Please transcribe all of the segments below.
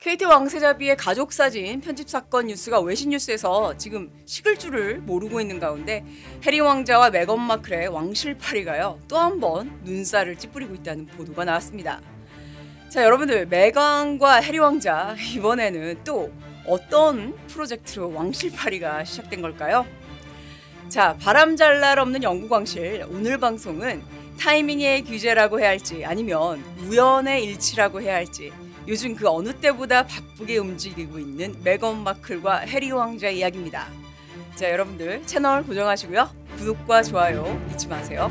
KT 왕세자비의 가족사진 편집 사건 뉴스가 외신 뉴스에서 지금 식을 줄을 모르고 있는 가운데 해리 왕자와 메건 마클의 왕실파리가요 또 한 번 눈살을 찌푸리고 있다는 보도가 나왔습니다. 자, 여러분들, 메건과 해리 왕자, 이번에는 또 어떤 프로젝트로 왕실파리가 시작된 걸까요? 자, 바람잘 날 없는 영국 왕실, 오늘 방송은 타이밍의 규제라고 해야 할지 아니면 우연의 일치라고 해야 할지 요즘 그 어느 때보다 바쁘게 움직이고 있는 메건 마클과 해리 왕자 이야기입니다. 자, 여러분들 채널 고정하시고요. 구독과 좋아요 잊지 마세요.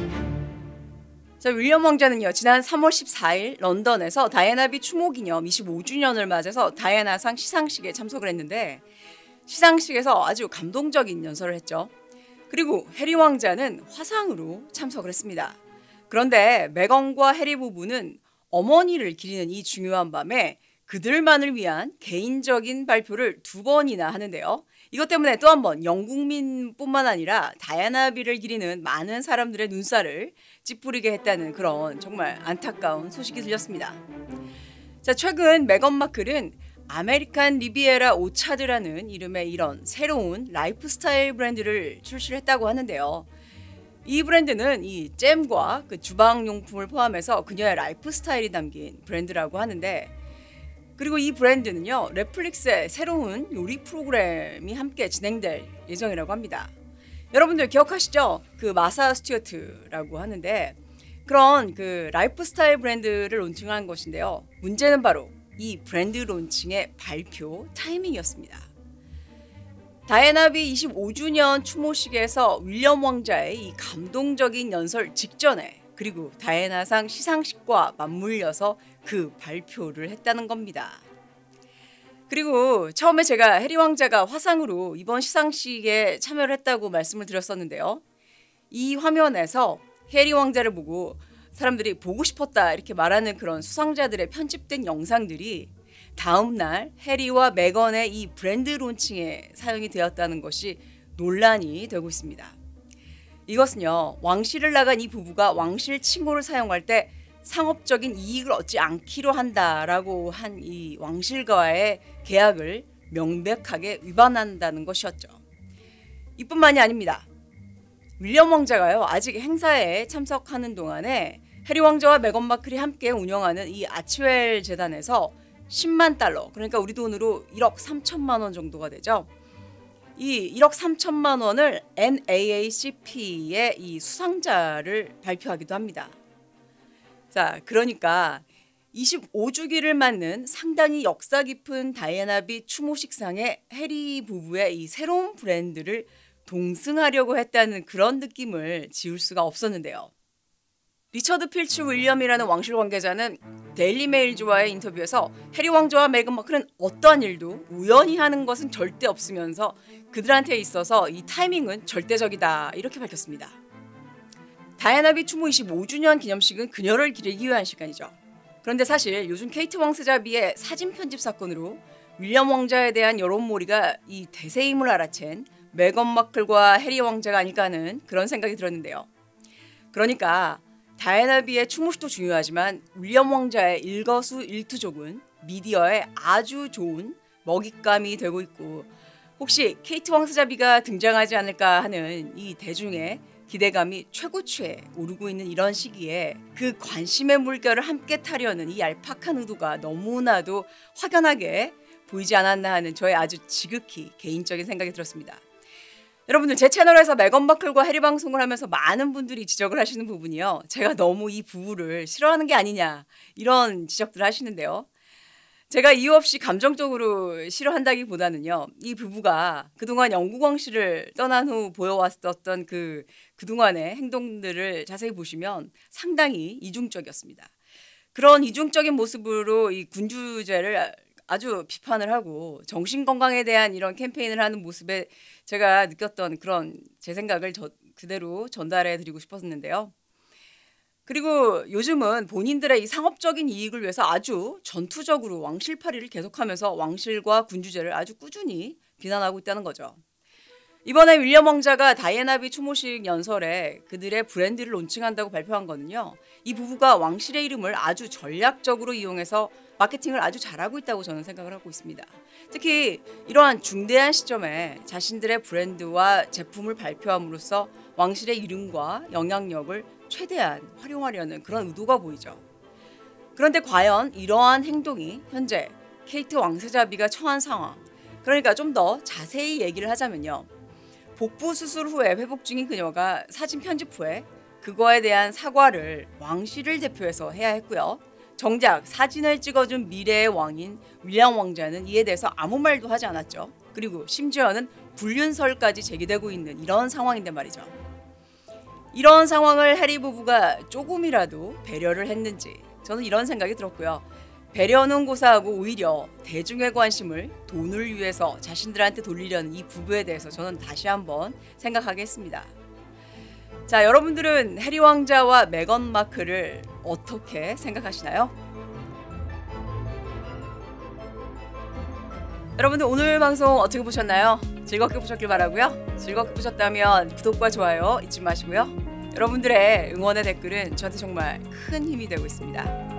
자, 윌리엄 왕자는요, 지난 3월 14일 런던에서 다이애나비 추모 기념 25주년을 맞아서 다이애나상 시상식에 참석을 했는데 시상식에서 아주 감동적인 연설을 했죠. 그리고 해리 왕자는 화상으로 참석을 했습니다. 그런데 메건과 해리 부부는 어머니를 기리는 이 중요한 밤에 그들만을 위한 개인적인 발표를 2번이나 하는데요. 이것 때문에 또 한 번 영국민뿐만 아니라 다이애나비를 기리는 많은 사람들의 눈살을 찌푸리게 했다는 그런 정말 안타까운 소식이 들렸습니다. 자, 최근 메건 마클은 아메리칸 리비에라 오차드라는 이름의 이런 새로운 라이프스타일 브랜드를 출시를 했다고 하는데요. 이 브랜드는 이 잼과 그 주방용품을 포함해서 그녀의 라이프 스타일이 담긴 브랜드라고 하는데, 그리고 이 브랜드는요, 넷플릭스의 새로운 요리 프로그램이 함께 진행될 예정이라고 합니다. 여러분들 기억하시죠? 그 마사 스튜어트라고 하는데 그런 그 라이프 스타일 브랜드를 론칭한 것인데요. 문제는 바로 이 브랜드 론칭의 발표 타이밍이었습니다. 다이애나비 25주년 추모식에서 윌리엄 왕자의 이 감동적인 연설 직전에 그리고 다이애나상 시상식과 맞물려서 그 발표를 했다는 겁니다. 그리고 처음에 제가 해리 왕자가 화상으로 이번 시상식에 참여를 했다고 말씀을 드렸었는데요. 이 화면에서 해리 왕자를 보고 사람들이 보고 싶었다 이렇게 말하는 그런 수상자들의 편집된 영상들이 다음 날 해리와 메건의 이 브랜드 론칭에 사용이 되었다는 것이 논란이 되고 있습니다. 이것은요, 왕실을 나간 이 부부가 왕실 칭호를 사용할 때 상업적인 이익을 얻지 않기로 한다라고 한 이 왕실과의 계약을 명백하게 위반한다는 것이었죠. 이뿐만이 아닙니다. 윌리엄 왕자가요, 아직 행사에 참석하는 동안에 해리 왕자와 메건 마클이 함께 운영하는 이 아치웰 재단에서 10만 달러, 그러니까 우리 돈으로 1억 3천만 원 정도가 되죠. 이 1억 3천만 원을 NAACP의 이 수상자를 발표하기도 합니다. 자, 그러니까 25주기를 맞는 상당히 역사 깊은 다이애나비 추모식상에 해리 부부의 이 새로운 브랜드를 동승하려고 했다는 그런 느낌을 지울 수가 없었는데요. 리처드 필츠 윌리엄이라는 왕실 관계자는 데일리 메일즈와의 인터뷰에서 해리 왕자와 메건 마클은 어떠한 일도 우연히 하는 것은 절대 없으면서 그들한테 있어서 이 타이밍은 절대적이다 이렇게 밝혔습니다. 다이애나비 추모 25주년 기념식은 그녀를 기리기 위한 시간이죠. 그런데 사실 요즘 KT 왕세자비의 사진 편집 사건으로 윌리엄 왕자에 대한 여론몰이가 이 대세임을 알아챈 메건 마클과 해리 왕자가 아닐까 하는 그런 생각이 들었는데요. 그러니까 다이애나비의 추모식도 중요하지만 윌리엄 왕자의 일거수일투족은 미디어에 아주 좋은 먹잇감이 되고 있고, 혹시 KT 왕세자비가 등장하지 않을까 하는 이 대중의 기대감이 최고치에 오르고 있는 이런 시기에 그 관심의 물결을 함께 타려는 이 얄팍한 의도가 너무나도 확연하게 보이지 않았나 하는 저의 아주 지극히 개인적인 생각이 들었습니다. 여러분들, 제 채널에서 메건 마클과 해리 방송을 하면서 많은 분들이 지적을 하시는 부분이요, 제가 너무 이 부부를 싫어하는 게 아니냐 이런 지적들을 하시는데요. 제가 이유 없이 감정적으로 싫어한다기보다는요, 이 부부가 그동안 영국 왕실을 떠난 후 보여왔었던 그동안의 행동들을 자세히 보시면 상당히 이중적이었습니다. 그런 이중적인 모습으로 이 군주제를 아주 비판을 하고 정신건강에 대한 이런 캠페인을 하는 모습에 제가 느꼈던 그런 제 생각을 그대로 전달해 드리고 싶었는데요. 그리고 요즘은 본인들의 이 상업적인 이익을 위해서 아주 전투적으로 왕실파리를 계속하면서 왕실과 군주제를 아주 꾸준히 비난하고 있다는 거죠. 이번에 윌리엄 왕자가 다이애나비 추모식 연설에 그들의 브랜드를 론칭한다고 발표한 거는요. 이 부부가 왕실의 이름을 아주 전략적으로 이용해서 마케팅을 아주 잘하고 있다고 저는 생각을 하고 있습니다. 특히 이러한 중대한 시점에 자신들의 브랜드와 제품을 발표함으로써 왕실의 이름과 영향력을 최대한 활용하려는 그런 의도가 보이죠. 그런데 과연 이러한 행동이 현재 케이트 왕세자비가 처한 상황, 그러니까 좀 더 자세히 얘기를 하자면요. 복부 수술 후에 회복 중인 그녀가 사진 편집 후에 그거에 대한 사과를 왕실을 대표해서 해야 했고요. 정작 사진을 찍어준 미래의 왕인 윌리엄 왕자는 이에 대해서 아무 말도 하지 않았죠. 그리고 심지어는 불륜설까지 제기되고 있는 이런 상황인데 말이죠. 이런 상황을 해리 부부가 조금이라도 배려를 했는지 저는 이런 생각이 들었고요. 배려는 고사하고 오히려 대중의 관심을 돈을 위해서 자신들한테 돌리려는 이 부부에 대해서 저는 다시 한번 생각하게 했습니다. 자, 여러분들은 해리 왕자와 메건 마클을 어떻게 생각하시나요? 여러분들 오늘 방송 어떻게 보셨나요? 즐겁게 보셨길 바라고요. 즐겁게 보셨다면 구독과 좋아요 잊지 마시고요. 여러분들의 응원의 댓글은 저한테 정말 큰 힘이 되고 있습니다.